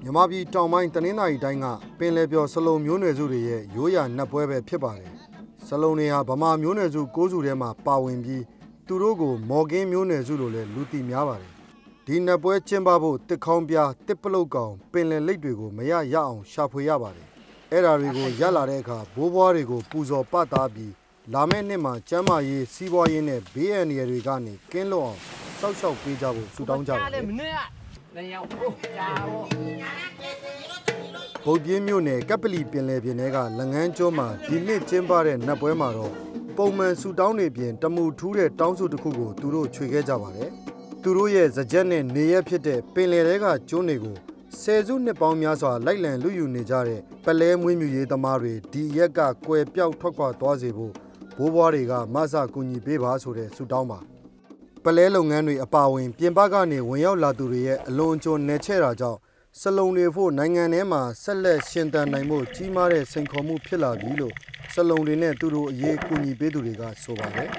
မြန်မာပြည်တောင်ပိုင်းတနင်္သာရီတိုင်းကပင်လယ်ပျော်စလုံမျိုးနွယ်စုတွေရဲ့ရိုးရာနတ်ပွဲပဲဖြစ်ပါတယ်။စလုံတွေဟာဗမာမျိုးနွယ်စု9စုထဲမှာပါဝင်ပြီးသူတို့ကိုမော်ကင်းမျိုးနွယ်စုလို့လည်းလူသိများပါတယ်။ဒီနတ်ပွဲကျင်းပဖို့တစ်ခေါင်းပြားတစ်ပလုတ်ကောင်ပင်လယ်လိပ်တွေကိုမရအောင်ရှာဖွေရပါတယ်။အဲ့ဒါတွေကိုရလာတဲ့အခါဘိုးဘွားတွေကိုပူဇော်ပသပြီးလာမယ့်နှစ်မှာကျမ်းမာရေးစီးပွားရေးနဲ့ဘေးအန္တရာယ်တွေကနေကင်းလွတ်အောင်စောင့်ရှောက်ပေးကြဖို့ဆုတောင်းကြပါတယ်။ဗုဒ္ဓပြင်းမြို့နယ်ကပ်ပလီပင်လယ်ပြင်ထဲကလငန်းကျွန်းမှာဒီနှစ်ကျင်းပတဲ့နတ်ပွဲမှာတော့ပုံမှန်ဆုတောင်းနေပြင်တမှုထူးတဲ့တောင်းစုတစ်ခုကိုသူတို့ခြွေခဲ့ကြပါတယ်။သူတို့ရဲ့ဇကြက်နဲ့နေရက်ဖြစ်တဲ့ပင်လယ်ထဲကကျွန်းတွေကိုဆယ်စုနှစ်ပေါင်းများစွာလိုက်လံလူယူနေကြတဲ့ပလဲမွေးမြူရေးသမားတွေဒီရက်ကကွယ်ပြောက်ထွက်ခွာသွားစေဖို့ဘိုးဘွားတွေကမဆကူညီပေးပါဆိုတဲ့ဆုတောင်းပါပလဲလုပ်ငန်းတွေအပါအဝင်ပြင်ပကနေဝင်ရောက်လာသူတွေရဲ့အလွန်အကျွံနယ်ချဲ့တာကြောင့်စလုံတွေဖို့နိုင်ငံထဲမှာဆက်လက်ရှင်သန်နိုင်မှုကြီးမားတဲ့စိန်ခေါ်မှုဖြစ်လာပြီလို့စလုံတွေနဲ့သူတို့အရေးကူညီပေးသူတွေကဆိုပါတယ်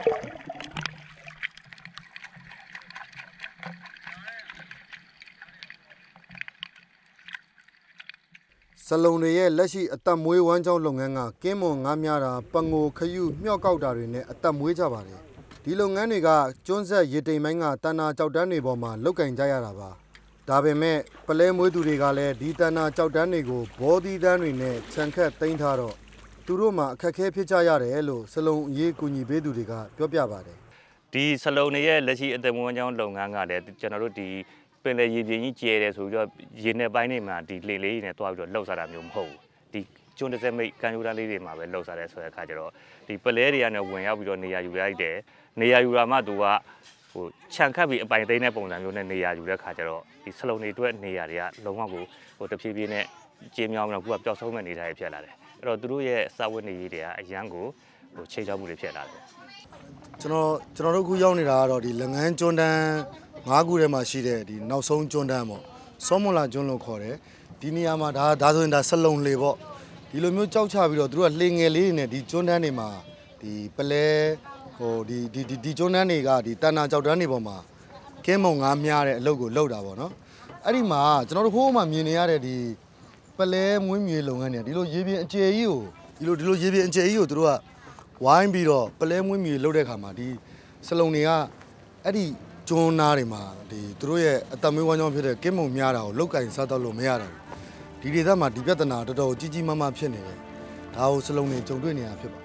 စလုံတွေရဲ့လက်ရှိအသက်မွေးဝမ်းကြောင်းလုပ်ငန်းကကင်းမွန်ငါးများတာပငိုခရုမြော့ကောက်တာတွေနဲ့အသက်မွေးကြပါတယ်ဒီလုပ်ငန်းတွေကကျွန်းဆက်ရေတိမ်ပိုင်းကတဏ္ဍာကြောက်တန်းတွေပေါ်မှာလုတ်ကင်ကြရတာပါဒါပေမဲ့ပလဲမွေးသူတွေကလည်းဒီတဏ္ဍာကြောက်တန်းတွေကိုဘောသီးတန်းတွေနဲ့ခြံခတ်သိမ်းထားတော့သူတို့မှာအခက်အခဲဖြစ်ကြရတယ်လို့စလုံအရေးကူညီပေးသူတွေကပြောပြပါတယ်ဒီစလုံတွေရဲ့လက်ရှိအသက်မွေးဝမ်းကြောင်းလုပ်ငန်းကလည်းကျွန်တော်တို့ဒီပင်လယ်ရေပြင်ကြီးကျဲတယ်ဆိုပြီးတော့ရေနယ်ပိုင်းတွေမှာဒီလေလေးတွေနဲ့တွားပြီးတော့လှုပ်စားတာမျိုးမဟုတ်ဘူးဒီကျွန်းတစ်စက်မိတ်ကန်ယူတန်းလေးတွေမှာပဲလှုပ်စားတယ်ဆိုတဲ့အခါကျတော့ဒီပလဲတွေကလည်းဝင်ရောက်ပြီးတော့နေရာယူလိုက်တယ်နေရာယူတာမှသူကခြံခတ်ပြီးအပိုင်သိမ်းတဲ့ပုံစံမျိုးနဲ့နေရာယူတဲ့ခါကျတော့ဒီစလုံတွေအတွက်နေရာတွေကလုံးဝကိုတဖြည်းဖြည်းနဲ့ကျေးမြောင်းပြီးတော့ခုကပျောက်ဆုံးမဲ့နေထားရဖြစ်လာတယ်အဲ့တော့သူတို့ရဲ့စာဝတ်နေရေးတွေကအရန်ကိုချိန်ချောက်မှုတွေဖြစ်လာတယ်ကျွန်တော်တို့ခုရောက်နေတာကတော့ဒီလငန်းကျွန်းတန်း9ခုထဲမှာရှိတဲ့ဒီနောက်ဆုံးကျွန်းတန်းပေါ့စောမွန်လာကျွန်းလို့ခေါ်တယ်ဒီနေရာမှာဒါဆိုရင်ဒါစလုံလေပေါ့ဒီလိုမျိုးကြောက်ချပြီးတော့သူတို့ကလှေငယ်လေးတွေနဲ့ဒီကျွန်းတန်းတွေမှာဒီပလဲဒီကျွန်းတန်းတွေကဒီတဏ္ဍာကြောက်တန်းတွေပေါ်မှာကင်းမုံငါးများတဲ့အလုပ်ကိုလုပ်တာပေါ့နော်အဲ့ဒီမှာကျွန်တော်တို့ဟိုးမှမြင်နေရတဲ့ဒီပလဲမွေးမြူလုပ်ငန်းတွေဒီလိုရေပြင်အကျယ်ကြီးကိုဒီလိုရေပြင်အကျယ်ကြီးကိုသူတို့ကဝိုင်းပြီးတော့ပလဲမွေးမြူလုပ်တဲ့ခါမှာဒီစလုံတွေကအဲ့ဒီကျွန်းသားတွေမှာဒီသူတို့ရဲ့အသက်မွေးဝမ်းကြောင်းဖြစ်တဲ့ကင်းမုံများတာကိုလောက်ကင်စားတော့လို့မရတာဒီဒေသမှာဒီပြဿနာတော်တော်ကြီးကြီးမားမားဖြစ်နေတယ်ဒါကိုစလုံတွေကြုံတွေ့နေရဖြစ်ပါ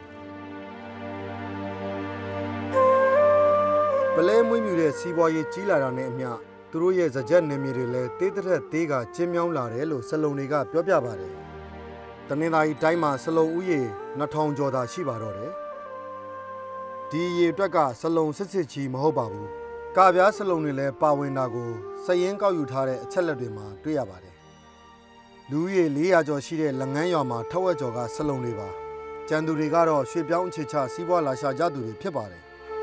ပလဲမွေးမြူတဲ့စီးပွားရေးကြီးလာတာနဲ့အမျှသူတို့ရဲ့ဇကြက်နယ်မြေတွေလည်းတေးသက်သေးကကျင်းမြောင်းလာတယ်လို့စလုံတွေကပြောပြပါတယ်တနင်္သာရီတိုင်းမှာစလုံဥယေ2000ကျော်သာရှိပါတော့တယ်ဒီရေအတွက်ကစလုံစစ်ကြီးမဟုတ်ပါဘူးကပြားစလုံတွေလည်းပါဝင်တာကိုစည်ရင်းကောက်ယူထားတဲ့အချက်လက်တွေမှာတွေ့ရပါတယ်လူဦးရေ400ကျော်ရှိတဲ့လငန်းရွာမှာထက်ဝက်ကျော်ကစလုံတွေပါကျန်သူတွေကတော့ရွှေပြောင်းအခြေချစီးပွားလာရှာကြသူတွေဖြစ်ပါတယ်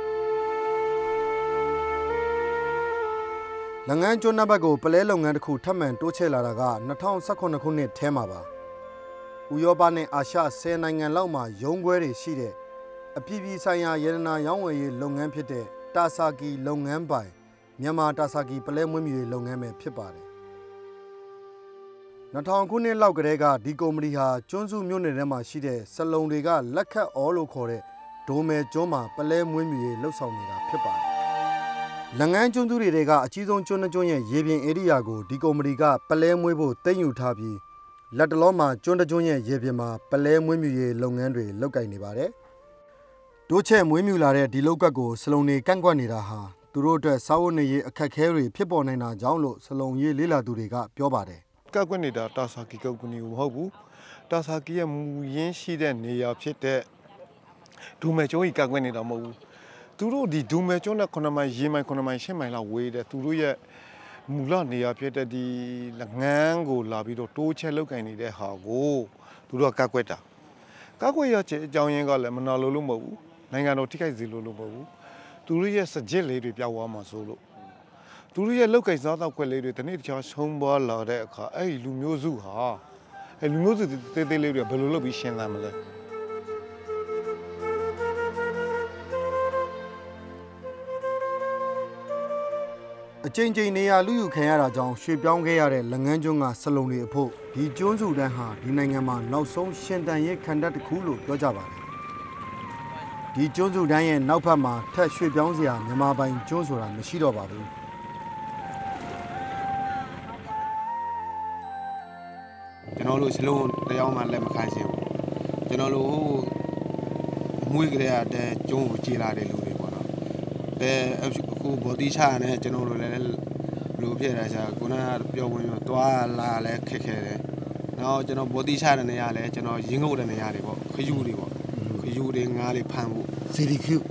လငန်းကျွန်းနံပါတ်ကိုပလဲလုပ်ငန်းတစ်ခုထပ်မံတိုးချဲ့လာတာက2018ခုနှစ်ထဲမှာပါဥရောပနဲ့အာရှ10နိုင်ငံလောက်မှာရုံးခွဲတွေရှိတဲ့အပြည်ပြည်ဆိုင်ရာရတနာရောင်းဝယ်ရေးလုပ်ငန်းဖြစ်တဲ့တာဆာကီလုပ်ငန်းပိုင်မြန်မာတာဆာကီပလဲမွေးမြူရေးလုပ်ငန်းပဲဖြစ်ပါတယ်2000ခုနှစ်လောက်ကတည်းကဒီကုမ္ပဏီဟာကျွန်းစုမြို့နယ်ထဲမှာရှိတဲ့စလုံတွေကလက်ခတ်အော်လို့ခေါ်တဲ့ဒိုမယ်ကျွန်းမှာပလဲမွေးမြူရေးလှုပ်ဆောင်နေတာဖြစ်ပါတယ်လငန်းကျွန်းစုတွေကအကြီးဆုံးကျွန်းတစ်ကျွန်းရဲ့ရေပြင်ဧရိယာကိုဒီကုမ္ပဏီကပလဲမွေးဖို့သိမ်းယူထားပြီးလက်တလောမှာကျွန်းတစ်ကျွန်းရဲ့ရေပြင်မှာပလဲမွေးမြူရေးလုပ်ငန်းတွေလုပ်ကိုင်နေပါတယ်တိုးချဲ့မွေးမြူလာတဲ့ဒီလုပ်ကတ်ကိုစလုံတွေကန့်ကွက်နေတာဟာသူတို့အတွက်စာဝတ်နေရေးအခက်အခဲတွေဖြစ်ပေါ်နိုင်တာကြောင့်လို့စလုံရေးလေးလာသူတွေကပြောပါတယ်ကန့်ကွက်နေတာတာဆာကီကုမ္ပဏီမဟုတ်ဘူးတာဆာကီရဲ့မူရင်းရှိတဲ့နေရာဖြစ်တဲ့ဒူမဲကျွန်းကြီးကန့်ကွက်နေတာမဟုတ်ဘူးသူတို့ဒီဒူမဲကျွန်းနဲ့9မိုင်ရေမိုင်9မိုင်10မိုင်လောက်ဝေးတယ်သူတို့ရဲ့မူလနေရာဖြစ်တဲ့ဒီလငန်းကိုလာပြီးတော့တိုးချဲ့လောက်ကင်နေတဲ့ဟာကိုသူတို့ကကကွက်တာကကွက်ရချေအကြောင်းရင်းကလည်းမနာလို့မဟုတ်ဘူးနိုင်ငံတော်ထိခိုက်စေလို့မဟုတ်ဘူးသူတို့ရဲ့စကြစ်လေးတွေပြောက်သွားမှာဆိုလို့သူတို့ရဲ့လောက်ကင်စားတော့ခွက်လေးတွေတနေ့တခြားဆုံးပွားလာတဲ့အခါအဲ့ဒီလူမျိုးစုဟာအဲ့လူမျိုးစုတေးသေးလေးတွေဘယ်လိုလုပ်ပြီးရှင်းသမ်းမလဲအချိန်ချင်းနေရာလူယူခံရတာကြောင့်ရွှေ့ပြောင်းခဲ့ရတဲ့လက်ငန်းကျွန်းကစလုံတွေအဖို့ဒီကျွန်းစုတန်းဟာဒီနိုင်ငံမှာနောက်ဆုံးရှင်တန်ရေးခန္ဓာတစ်ခုလို့ပြောကြပါတယ်ဒီကျွန်းစုတန်းရဲ့နောက်ဘက်မှာထက်ရွှေ့ပြောင်းစရာမြန်မာပိုင်ကျွန်းဆိုတာမရှိတော့ပါဘူးကျွန်တော်တို့စလုံးတရားမှလက်မခံရှင်ဘူးကျွန်တော်တို့မွေးကြရတဲ့ကျွန်းကိုကြည်လာတဲ့လူတွေပေါ့နော်အခုဘော်ဒီချာနဲ့ကျွန်တော်တို့လည်းလူဖြစ်တာရှာခုနကပြောဝင်သွားလာလဲခက်ခဲတယ်နောက်ကျွန်တော်ဘော်ဒီချတဲ့နေရာလဲကျွန်တော်ရင်းငုတ်တဲ့နေရာတွေပေါ့ခယူတွေပေါ့ခယူတွေငါးလေးဖမ်းဖို့စီဒီခယူ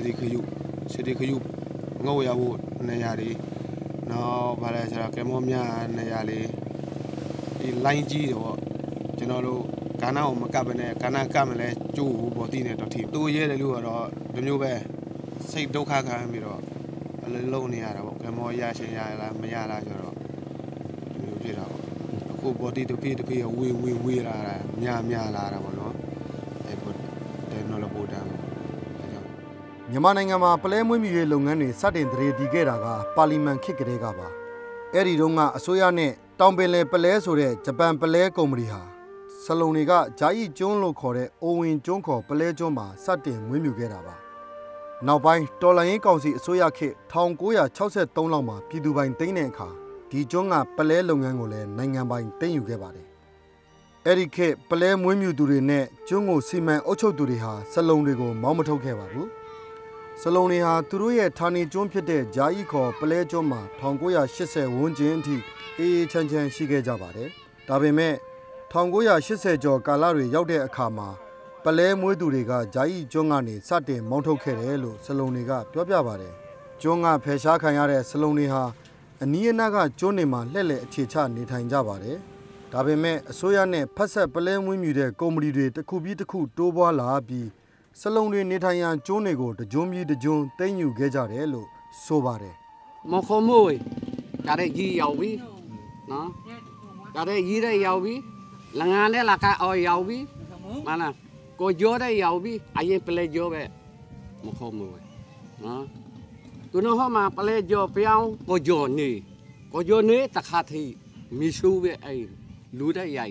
ငုတ်ရဖို့နေရာတွေနောက်ဗါလဲဆိုတော့ကဲမောမြနေရာလေးဒီလိုင်းကြီးတွေပေါ့ကျွန်တော်တို့ကာနာကိုမကပ်ဘဲနဲ့ကာနာကပ်မလဲကျိုးဘော်ဒီနဲ့တော့ထိတိုးရဲတယ်လို့ကတော့ဒီမျိုးပဲစိတ်ဒုက္ခခံပြီးတော့အလုံးလုံးနေရတာပေါ့ကမောရရှင်ရလားမရလားဆိုတော့ဒီမျိုးဖြစ်တာပေါ့အခုဘော်ဒီတစ်ပြေဝေးလာတာများလာတာပေါ့နော်အဲ့ဘော်တယ်နော်လို့ပို့တာမြန်မာနိုင်ငံမှာပလဲမွေးမြူရေးလုပ်ငန်းတွေစတင်တည်တည်ခဲ့တာကပါလီမန်ခေတ်ကလေးကပါအဲ့ဒီတုန်းကအစိုးရနဲ့တောင်ပင်လယ်ပလဲဆိုတဲ့ဂျပန်ပလဲကုမ္ပဏီဟာစလုံတွေကဂျာယီကျွန်းလို့ခေါ်တဲ့အိုဝင်ကျွန်းခေါ်ပလဲကျွန်းမှာစတင်မွေးမြူခဲ့တာပါနောက်ပိုင်းတော်လိုင်းရင်ကောင်စီအစိုးရခေတ်1963လောက်မှာပြည်သူပိုင်သိမ်းတဲ့အခါဒီကျွန်းကပလဲလုပ်ငန်းကိုလည်းနိုင်ငံပိုင်သိမ်းယူခဲ့ပါတယ်အဲ့ဒီခေတ်ပလဲမွေးမြူသူတွေနဲ့ကျွန်းကိုစီမံအုပ်ချုပ်သူတွေဟာစလုံတွေကိုမောင်းမထုတ်ခဲ့ပါဘူးစလုံတွေဟာသူတို့ရဲ့ဌာနေကျွန်းဖြစ်တဲ့ဂျာယီခေါ်ပလဲကျွန်းမှာ1980ဝန်းကျင်အထိအေးချမ်းချမ်းရှိခဲ့ကြပါတယ်ဒါပေမဲ့1980ကျော်ကာလတွေရောက်တဲ့အခါမှာပလဲမွေးသူတွေကဂျာယီကျွန်းကနေစတင်မောင်းထုတ်ခဲ့တယ်လို့စလုံတွေကပြောပြပါတယ်ကျွန်းကဖယ်ရှားခံရတဲ့စလုံတွေဟာအနီးအနားကကျွန်းတွေမှာလှည့်လည်အခြေချနေထိုင်ကြပါတယ်ဒါပေမဲ့အစိုးရနဲ့ဖက်ဆက်ပလဲမွေးမြူတဲ့ကုမ္ပဏီတွေတစ်ခုပြီးတစ်ခုတိုးပွားလာပြီးစလုံတွေနေထိုင်ရာကျွန်းတွေကိုတကြွပြီးတကြွသိမ်းယူခဲ့ကြတယ်လို့ဆိုပါတယ်မခေါ်မွေဒါတဲ့ကြီးရောက်ပြီနော်ဒါတဲ့ကြီးတဲ့ရောက်ပြီလငန်းနဲ့လာကအော်ရောက်ပြီမလားကိုကြောတဲ့ရောက်ပြီအရင်ပလဲကြောပဲမခေါ်မွေနော်သူတို့ဟောမှာပလဲကြောပြောင်းကိုကြောနေတခါထိမီရှူပဲအဲ့လူတဲ့ရိုက်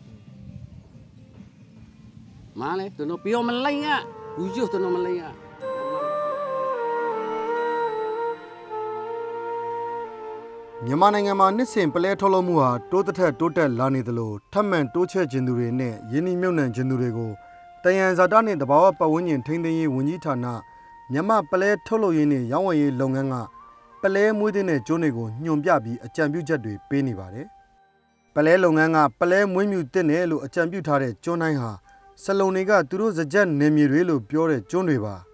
မလဲသူတို့ပြောမလိုက်ရဘူးကျသူတို့မလိုက်ရမြန်မာနိုင်ငံမှာနှစ်စဉ်ပလဲထုတ်လုပ်မှုဟာတိုးတက်လာနေသလိုထပ်မံတိုးချဲ့ခြင်းသူတွေနဲ့ယင်းနှိမ့်မြုပ်နှံခြင်းသူတွေကိုတယံဇာတနဲ့တဘာဝပတ်ဝန်းကျင်ထိန်းသိမ်းရေးဝန်ကြီးဌာနမြန်မာပလဲထုတ်လုပ်ရေးနဲ့ရောင်းဝယ်ရေးလုပ်ငန်းကပလဲမွေးတဲ့ကျွန်းတွေကိုညွှန်ပြပြီးအကြံပြုချက်တွေပေးနေပါတယ်ပလဲလုပ်ငန်းကပလဲမွေးမြူတဲ့နယ်လို့အကြံပြုထားတဲ့ကျွန်းတိုင်းဟာစလုံတွေကသူတို့စကြက်နယ်မြေတွေလို့ပြောတဲ့ကျွန်းတွေပါ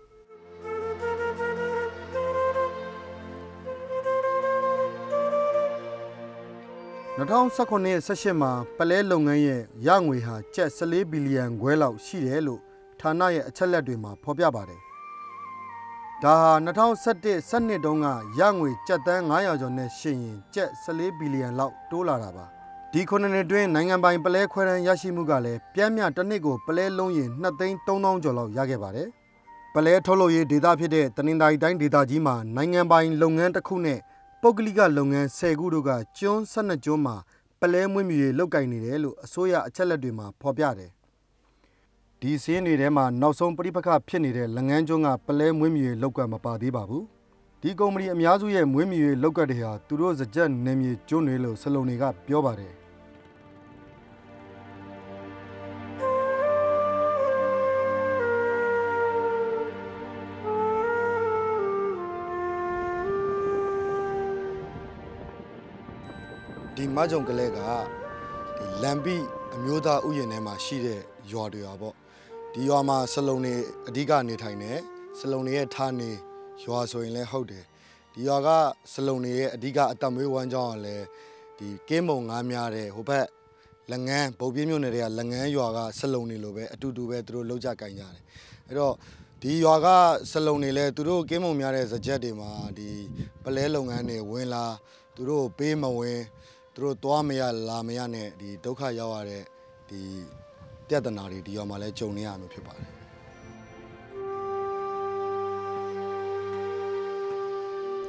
2019-18မှာပလဲလုပ်ငန်းရဲ့ရငွေဟာကျပ်14ဘီလီယံခွဲလောက်ရှိတယ်လို့ဌာနရဲ့အချက်လက်တွေမှာဖော်ပြပါတယ်ဒါဟာ2011-12တုန်းကရငွေကျပ်သန်း900ကျော်နဲ့ရှင်ရင်ကျပ်14ဘီလီယံလောက်တိုးလာတာပါဒီ9နှစ်အတွင်းနိုင်ငံပိုင်ပလဲခွဲတန်းရရှိမှုကလည်းပြင်းပြတစ်နှစ်ကိုပလဲလုံးရင်2,300,000ကျော်လောက်ရခဲ့ပါတယ်ပလဲထုတ်လုပ်ရေးဒေသဖြစ်တဲ့တနင်္သာရီတိုင်းဒေသကြီးမှာနိုင်ငံပိုင်လုပ်ငန်းတစ်ခုနဲ့ပုဂ္ဂလိကလုပ်ငန်း10ခုတို့ကကျွန်း12ကျွန်းမှာပလဲမွေးမြူရေးလုပ်ကိုင်နေတယ်လို့အစိုးရအချက်လက်တွေမှာဖော်ပြတယ်ဒီစင်းတွေထဲမှာနောက်ဆုံးပြိပခဖြစ်နေတဲ့လက်ငန်းကျွန်းကပလဲမွေးမြူရေးလုပ်ကွက်မပါသေးပါဘူးဒီကုမ္ပဏီအများစုရဲ့မွေးမြူရေးလုပ်ကွက်တွေဟာသူတို့စကြက်နယ်မြေကျွန်းတွေလို့စလုံတွေကပြောပါတယ်ဒီမကြုံကလေးကဒီလမ်ပီအမျိုးသားဥယျာဉ်ထဲမှာရှိတဲ့ရွာတွေပါပေါ့ဒီရွာမှာစလုံတွေအဓိကနေထိုင်တယ်စလုံတွေရဲ့ထားနေရွာဆိုရင်လည်းဟုတ်တယ်ဒီရွာကစလုံတွေရဲ့အဓိကအသက်မွေးဝမ်းကြောင်းကလည်းဒီကင်းမုံငါးများတဲ့ဟိုဘက်လက်ငန်းဗုတ်ပြင်းမြို့နယ်တွေကလက်ငန်းရွာကစလုံတွေလိုပဲအတူတူပဲသူတို့လောက်ကြကင်ကြတယ်အဲ့တော့ဒီရွာကစလုံတွေလည်းသူတို့ကင်းမုံများတဲ့စကြက်တွေမှာဒီပလဲလုပ်ငန်းတွေဝင်လာသူတို့ပေးမဝင်သူတို့သွားမရလာမရနဲ့ဒီဒုက္ခရောက်ရတဲ့ဒီပြဿနာတွေဒီရွာမှာလည်းကြုံနေရမှာဖြစ်ပါတယ်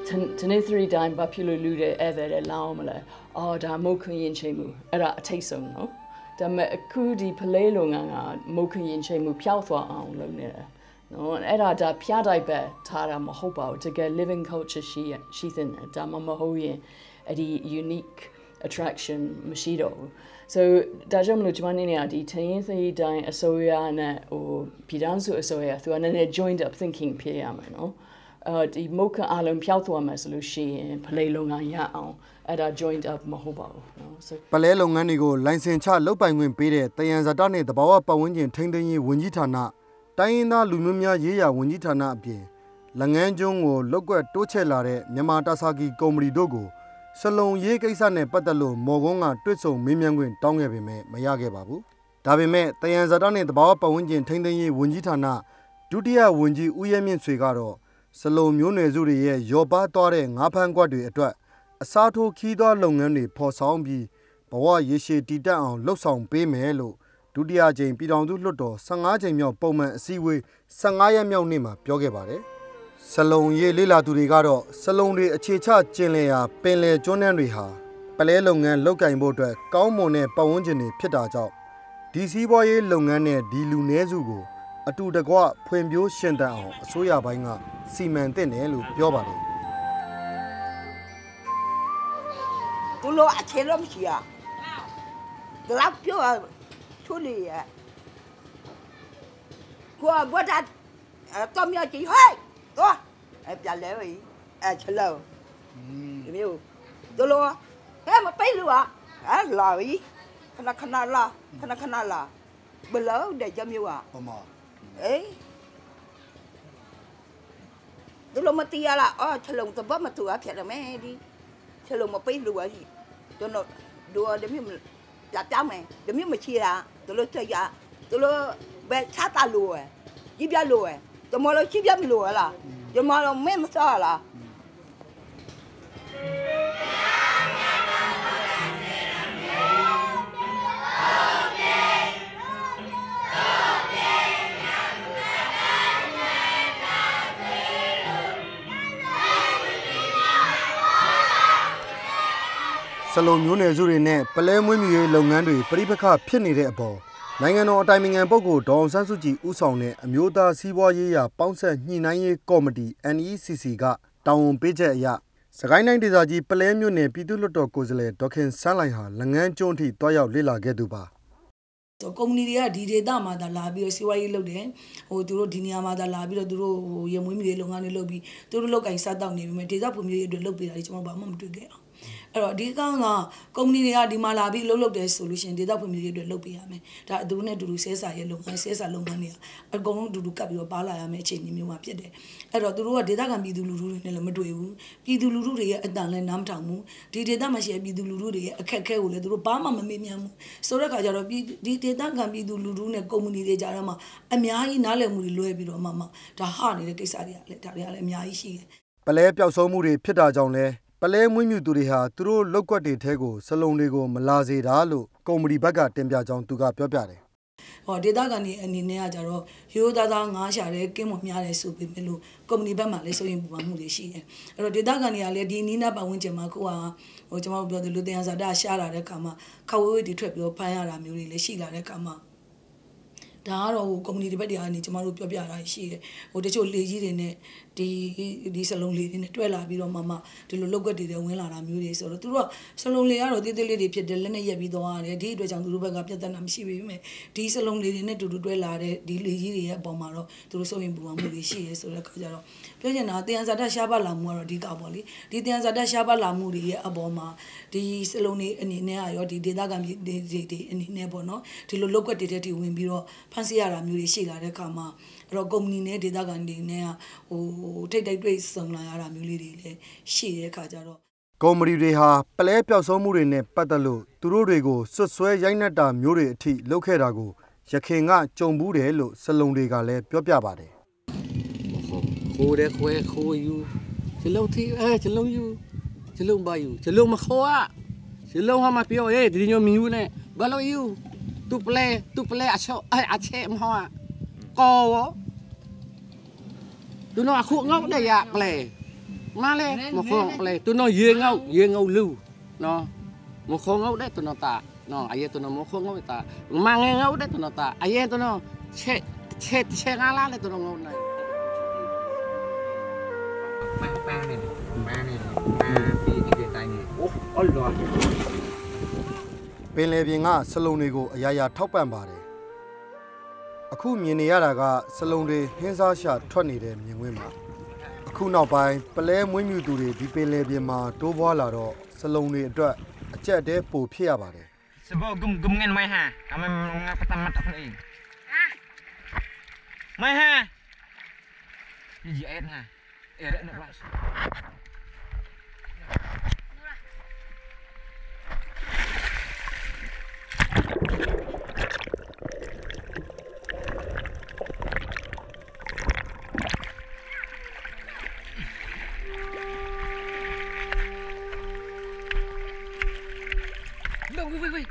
Tenithri dime popular lude ever laumale, or da mokuyin chemu, era a tason, no? Da me kudi palelonganga, mokuyin chemu piathwa on lonera. No, and era da piadai be tara mahoba to get living culture she thin da mamahoye edi unique attraction machido. So dajamlu jmanini adi tenithri dime asoya na or pidansu asoya through and joined up thinking piyama, no? The mocha alum piautua mesolushi and palelonga yao at our joined up mahoba. So Palelonganigo, Linsen Cha, Lopang Pede, Tayanzadane, the Bawa Pawinji, Tendini, Winjitana, Taina Lumumia Yea, Winjitana Pie, Langanjong or Logo Tochelare, Yamatasaki, Gomri Dogo, Salon Yekisane Patalo, Mogonga, Twitso, Mimianguin, Tongabime, Mayage Babu. Tabime, Tayanzadane, the Bawa Pawinji, Tendini, Winjitana, Dutia Winji, Uyamin Swigaro. Salom Yune Zuri, Yoba Tore, Napan Guadu, a Sato Kido Longani, Po Soundbi, Bawa Yeshe Tita on Losong Pay Melo, Dudia Jane Pidon Luto, Sangaja Mio Poma, Seaway, Sangaya Mio Nima, Piogebare. Salon Ye Lila Durigaro, Salon de Chicha Chelea, Pele Jonan Riha, Palelong and Loka in Bote, Kaumone, Pawanjani, Pita Job. DC Boy Longane, Dilunezugo. To the Gua, Puembio Shenda, Soya Banga, Cement and Elu, Yobari. Tulo a chelom here. The lap pure, truly. What that Tommy, hey, go, at the levy, at hello. You, Dolo, I'm a paylua, and Larry, Kanakanala, below the Jamua. Eh? Dulu mati ala, oh celung tebak matu akhir ramai celung mapai dua ni, dulu dua demi jatah demi macira, dulu saya, dulu bercata luar, cibia luar, jemalau cibia luar lah, jemalau masalah. Salon Yune Zurine, Palemuni Longandri, Peripaka, Penny Abo. Nangano timing and Bogo, Don Sansuji, Usone, Amuta, Siwa, Pouncer, Ninaye, Comedy, and ECC got down Peja ya. Sagaina Dizaji, Palemune, Piduloto Kozele, Dokin Salaiha, Langan Jonti, Toya Lila Geduba. So community did dama da labi o siwa yelo de o duro dinia ma da labi o duro ye mu mi longa ni lobi duro lo kai sa daw ni me de da pu mi de lo pi da chimo ba ma mtu ge ero di ka nga community di ma labi lo de solution de da pu mi de lo pi ya me da duro ne duro se sa ye longa se sa longa ni a gong duro ka bi o ba la ya me chain ni mi ma phit de ero duro de da kan pi du lu ru ne le ma twe bu pi du lu ru de ye atan le nam taw mu di de da ma she pi du lu ru de ye akhet khe ko le duro ba ma me myan mu so da ka ja ro pi di That can be the Lurune community Jarama, a Miai Nale Muriluebiro Mama, the Hardy, the Kisaria, Miai. Pale Piausomuri, Pita Jonle, Pale Mumuturiha, True Loquati Tego, Salonigo, Malazi Dalu, Comedy Baga, Tempia John Tuga Piopare. Or the Dagani and Nineajaro, Hudadang Ashare, came of Miale Supimelu, Comedy Bama, so in Bamudi. Or the Dagani Aledi Nina Bawinja Makua, or Jamal the Ludians Ada Shara Recama, Kawu the trip your Payara Muri, Sheila Recama. Daro community Badiani, Jamaru Piara, she, or the old lady in it, the salon lady in the Twella, Biro Mamma, the logo did the Willa Muris or the salon lady, did the lady Piedelena Yabidoan, did which I'm Rubaga Piatan, she me, the salon lady in it to the Dwella, the lady Bomaro, to so in Buamuri, she is or the Cajaro. Playana, the Anzada Shabala Mura di Gaboli, the Anzada Shabala Muri, Aboma, the Saloni and Inea, or the Dagami, the Nebono, till local detective Wimbiro. Pansiara Muri Shila Recama, Rogomine de Dagandinea, or take the great song Lara Muli, she Cajaro. Comedy Reha, Pale Piausomurine, Patalu, Tururego, Suswe Yanata, Muri, T, Locerago, Yakinga, Jombudelo, Salon Regale, Piopabare. Who you? Hello, hello you. Hello by you. Hello Mahoa. Hello Hamapio, eh, did you mean? Follow you. To play a show, I came hoa. Go. Do not cook no they play. มาเลยมาคงเลยตัวน้อยเยงเอาลูเนาะมาคงเอาได้ตัวน้อตาเนาะไอ้ตัวน้อมาคงเอาตามาเงเอาได้ตัวน้อตาไอ้ตัวน้อเช็งอะไรเลยตัวน้องเอาไหนมาปีที่เกิดตายนี่โอ้อ๋อเหรอပင်လယ်ပြင်ကစလုံးတွေကိုအရာရာထောက်ပံ့ပါတယ်အခုမြင်နေရတာကစလုံးတွေဟင်းစားရှာထွက်နေတဲ့မြင်ကွင်းပါအခုနောက်ပိုင်းပလဲမွေးမြူသူတွေဒီပင်လယ်ပြင်မှာတိုးပွားလာတော့စလုံးတွေအတွက်အကျက်တဲပိုဖြစ်ရပါတယ်สบกุมเงินไม่ฮะทำไมงานประจำมัดคนเองไม่ฮะยี่เอ็ดฮะเอ็ดนึกว่า Wait.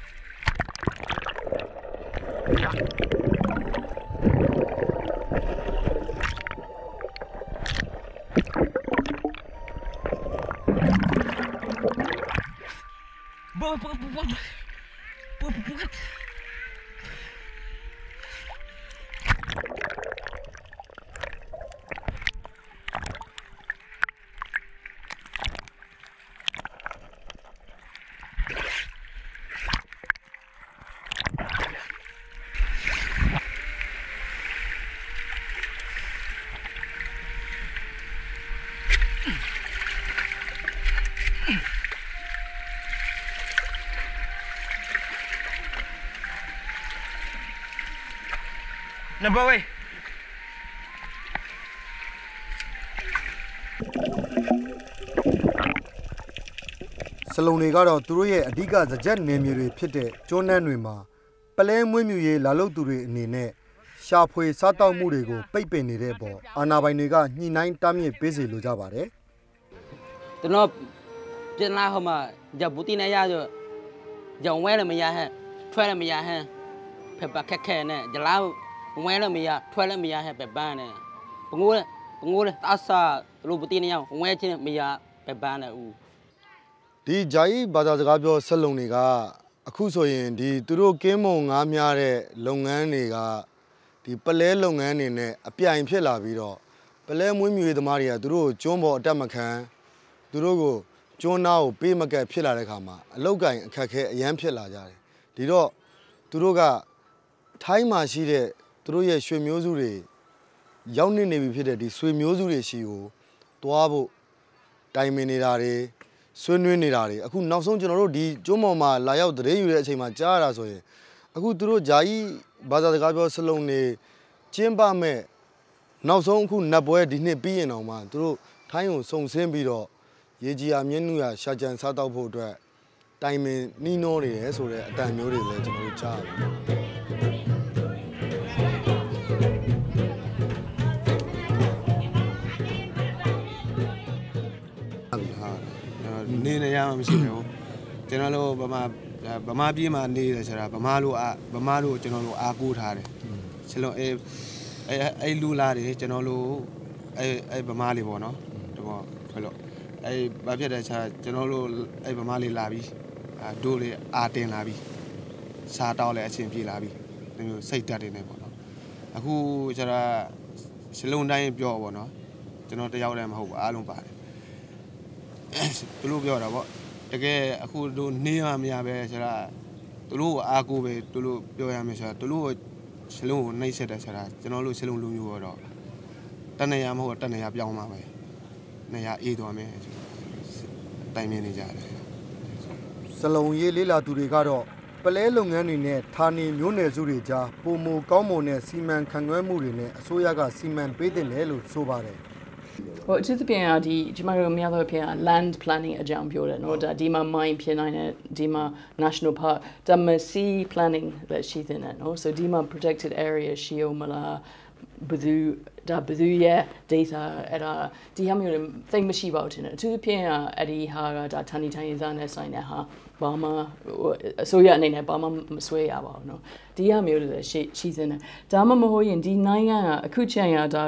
Number way. စလုံးတွေကတော့သူတို့ရဲ့အဓိကစကြက်နယ်မြေတွေဖြစ်တဲ့ကျွန်းနှန်းတွေမှာပလဲမွေးမြူရေးလာလုပ်သူတွေအနေနဲ့ရှာဖွေစားတောက်မှုတွေကိုပိတ်ပင်နေတဲ့ပေါ်အာဏာပိုင်တွေကညှိနှိုင်းတားမြစ်ပေးစေလိုကြပါတယ်။ကျွန်တော်ပြန်လာဟိုမှာဂျဘူတီနေရဆိုကြောင်ဝဲလည်းမရဟဲ့ထွဲလည်းမရဟဲ့ဖက်ပါခက်ခဲနဲ့ဂျလာဝဲလည်းမရထွဲလည်းမရဟဲ့ပဲပန်းနဲ့ပငိုးလည်းတဆာလိုဘူတီနေရဝဲချင်းမရပဲပန်းနဲ့ဦးဒီဂျာကြီးဘာသာစကားပြောဆက်လုံတွေကအခုဆိုရင်ဒီသူတို့ကင်းမုံငားများတဲ့လုပ်ငန်းတွေကဒီပလဲလုပ်ငန်းတွေနဲ့အပြိုင်ဖြစ်လာပြီးတော့ပလဲမွေးမြူရေးသမားတွေကသူတို့ကျွန်းပေါ်အတက်မခံသူတို့ကိုကျွန်းသားကိုပေးမကက်ဖြစ်လာတဲ့ခါမှာအလောက်ကင်အခက်ခဲအရန်ဖြစ်လာကြတယ်ဒီတော့သူတို့ကထိုင်းမှာရှိတဲ့သူတို့ရဲ့ရွှေမျိုးစုတွေရောက်နေပြီဖြစ်တဲ့ဒီရွှေမျိုးစုတွေရှိကိုတွားဖို့တိုင်ပင်နေတာတွေဆွေးနွေးနေတာတွေအခုနောက်ဆုံးကျွန်တော်တို့ဒီကျွန်းပေါ်မှာလာရောက်တရေယူတဲ့အချိန်မှာကြားရတာဆိုရင်အခုသူတို့ဂျာကြီးဘာသာစကားပြောစလုံးနေကျင်းပမဲ့နောက်ဆုံးအခုနတ်ပွဲဒီနှစ်ပြီးရင်တော့မှသူတို့ထိုင်းကိုစုံစင်းပြီးတော့ရေကြီးရမြင်းနုရရှာကြံစားတောက်ဖို့အတွက်တိုင်ပင်နှီးနှောနေတယ်ဆိုတဲ့အတန်မျိုးတွေလည်းကျွန်တော်တို့ကြားရတယ်နေနေရမှာမရှိဘူးကျွန်တော်တို့ဗမာပြည်မှာနေတယ်ဆိုတာဗမာတို့ကျွန်တော်တို့အားကိုးထားတယ်ချလုံးအဲ့လူလာတယ်ကျွန်တော်တို့အဲ့ဗမာလေးပေါ့နော်တော့ဘယ်လိုအဲ့ဘာဖြစ်တယ်ဆိုတာကျွန်တော်တို့အဲ့ဗမာလေးလာပြီးဒိုးလေးအာတင်လာပြီးစားတောက်လည်းအချင်းပြေလာပြီးဒီမျိုးစိတ်ဓာတ်တွေနဲ့ပေါ့နော်အခုကျတော့ချလုံးတိုင်းပြောပေါ့နော်ကျွန်တော်တယောက်တည်းမဟုတ်ဘူးအားလုံးပါတယ်သူတို့ပြောတာပေါ့တကယ်အခုတို့နေရမရပဲဆိုတာသူတို့အားကိုပဲသူတို့ပြောရမယ်ဆိုတာသူတို့ရှလုံးကိုနှိပ်စက်တယ်ဆိုတာကျွန်တော်တို့ရှလုံးလူမျိုးတော့တဏှာမဟုတ်တဏှာပြောင်းမှာပဲနေရအေးသွားမယ်တိုင်မြင်နေကြတယ်စလုံးရေးလေးလာသူတွေကတော့ပလဲလုပ်ငန်းတွေနဲ့ဌာနေမျိုးနယ်စုတွေကြားပုံမကောင်းမွန်တဲ့စီမံခန့်ခွဲမှုတွေနဲ့အစိုးရကစီမံပေးတင်တယ်လို့ဆိုပါတယ် Well, to the PNR, land planning a jump your no Dima mine pianina, Dima National Park, Dama sea planning that she's in it, no? So Dima protected area, Shiomala, Budu yeah, data at a Diamu thing she about in it. To the PNR, Eddie Hara, Tani Zana sign ha, Bama, so yeah, Nina Bama sway about no. Diamu she's in it. Dama Mahoy and D9 Akuchaya.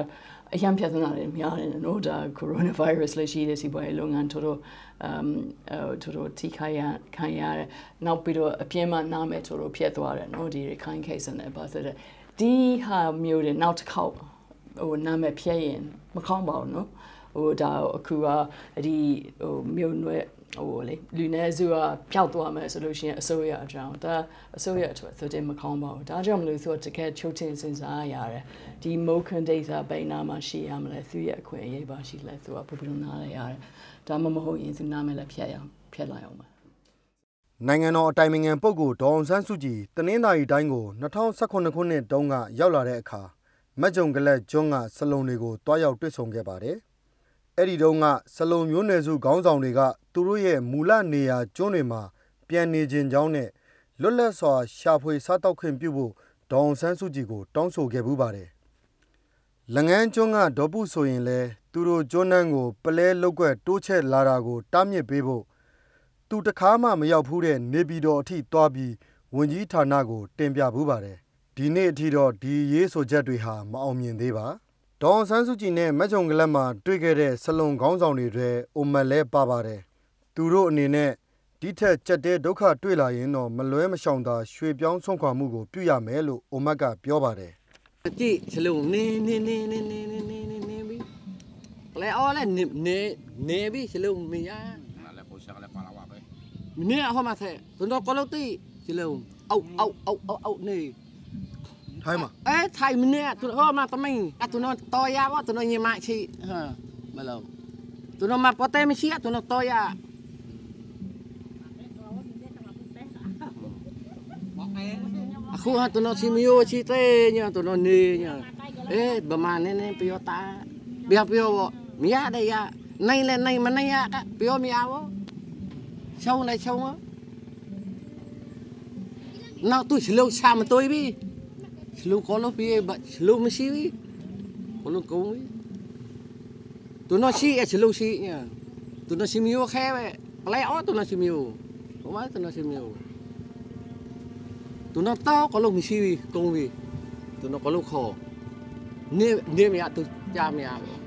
အရန်ပြဿနာတွေများတယ်နော်ဒါ coronavirus လည်းရှိတဲ့စီးပွားရေးလုပ်ငန်းတို့တို့ထိခိုက်ခံရတယ်နောက်ပြီးတော့အပြင်းမှနားမဲ့တို့ဖြစ်သွားတယ်နော်ဒီ kind case နဲ့ပါဆိုတဲ့ဒီဟာမျိုးတွေနောက်တစ်ခေါက်ဟိုနားမဲ့ဖြစ်ရင်မကောင်းပါဘူးနော်ဟိုဒါအခုကဒီဟိုမျိုးနွယ်ဟိုလေလူနေစုကပျောက်သွားမယ်ဆိုလို့ရှိရင်အစိုးရအကြောင်းဒါအစိုးရအတွက်သူတင်မကောင်းပါဘူးဒါကြောင့်မလို့ဆိုတော့တကယ်ချုပ်ချင်စဉ်းစားရတယ်ဒီမိုခန်ဒေတာဘယ်နာမှာရှိရမလဲသူရဲ့အခွင့်အရေးပါရှိလဲသူကဘယ်လိုနားလဲရတယ်ဒါမှမဟုတ်ရင်သူနားမယ်လည်းဖြတ်လိုက်အောင်ပါနိုင်ငံတော်အတိုင်ပင်ခံပုဂ္ဂိုလ်ဒေါအောင်ဆန်းစုကြည်တနင်္သာရီတိုင်းကို2018ခုနှစ်တုန်းကရောက်လာတဲ့အခါမက်ကြုံကလပ်ကျွန်းကစလုံတွေကိုတွားရောက်တွေ့ဆုံခဲ့ပါတယ်အဲ့ဒီတုန်းကစလုံမျိုးနွယ်စုခေါင်းဆောင်တွေကသူတို့ရဲ့မူလနေရာကျွန်းတွေမှာပြန်နေခြင်းကြောင်းနဲ့လွတ်လပ်စွာရှာဖွေစားတောက်ခွင့်ပြုဖို့ဒေါအောင်ဆန်းစုကြည်ကိုတောင်းဆိုခဲ့ပူးပါတယ်။လငန်းကျွန်းကဒေါ်ပုဆိုရင်လဲသူတို့ကျွန်းနှန်းကိုပလဲလုတ်ကွက်တိုးချဲ့လာတာကိုတားမြစ်ပေးဖို့သူတခါမှမရောက်ဖူးတဲ့နေပြည်တော်အထိတွားပြီးဝန်ကြီးဌာနကိုတင်ပြပူးပါတယ်။ဒီနေ့အထိတော့ဒီရေးဆိုချက်တွေဟာမအောင်မြင်သေးပါ။ဒေါအောင်ဆန်းစုကြည်နဲ့မက်ကြုံကလပ်မှာတွေ့ခဲ့တဲ့စလုံခေါင်းဆောင်တွေတွေအိုမက်လဲပါပါတယ်။သူတို့အနေနဲ့ဒီထက်ကြက်တဲ့ဒုက္ခတွေ့လာရင်တော့မလွဲမရှောင်သာရွှေပြောင်းဆုံးခွာမှုကိုပြုရမယ်လို့အိုမက်ကပြောပါတယ်ကြည့်စလုံးနေပြီလဲအော်လဲနေပြီစလုံးမရလဲပိုရှာလဲပါလာပါပဲနေဟောမှာတဲ့သူတို့ကလို့တိစလုံးအောက်နေထိုင်းမှာထိုင်းမနေသူဟောမှာတမင်းသူတို့တော်ရပါသူတို့ညမချီဟာမလို့သူတို့မှာပတ်တယ်မရှိသူတို့တော်ရအခုဟာသူတို့စီမီယိုချီတဲ့ညသူတို့နေညဗမာနေပြောတာပြောမရတဲ့ရနိုင်လဲနိုင်မနိုင်ရကပြောမရဘူးရှောင်းလိုက်ရှောင်းနောက်သူစလုံးရှာမတွေ့ပြီစလုံးကောလို့ပြေစလုံးမရှိဘူးကောလို့ကုန်းပြီသူတို့ရှိစလုံးရှိညသူတို့စီမီယိုခဲပဲပလဲအော်သူတို့စီမီယိုဘာမှသူတို့စီမီယိုသူတို့တော့ကလုံးမရှိဘူးကုန်းပြီသူတို့ကလုံးခေါ်နေမရသူကြားမရဘူး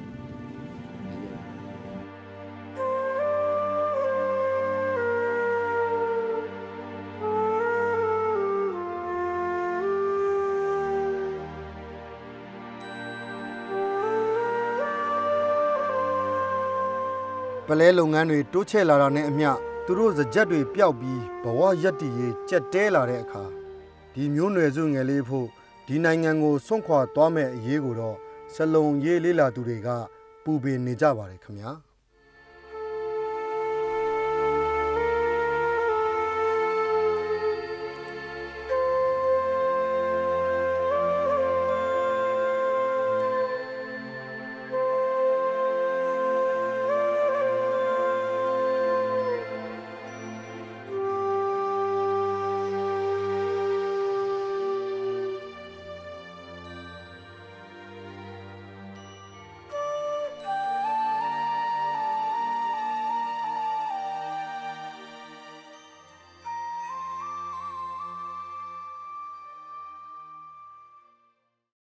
ပလဲလုပ်ငန်းတွေတိုးချဲ့လာတာနဲ့အမျှသူတို့စကြက်တွေပျောက်ပြီးဘဝရက်တည်ရေးကြက်တဲလာတဲ့အခါဒီမျိုးနွယ်စုငယ်လေးဖို့ဒီနိုင်ငံကိုစွန့်ခွာသွားမဲ့အရေးကိုတော့စလုံရေးလေးလာသူတွေကပူပင်နေကြပါတယ်ခင်ဗျာ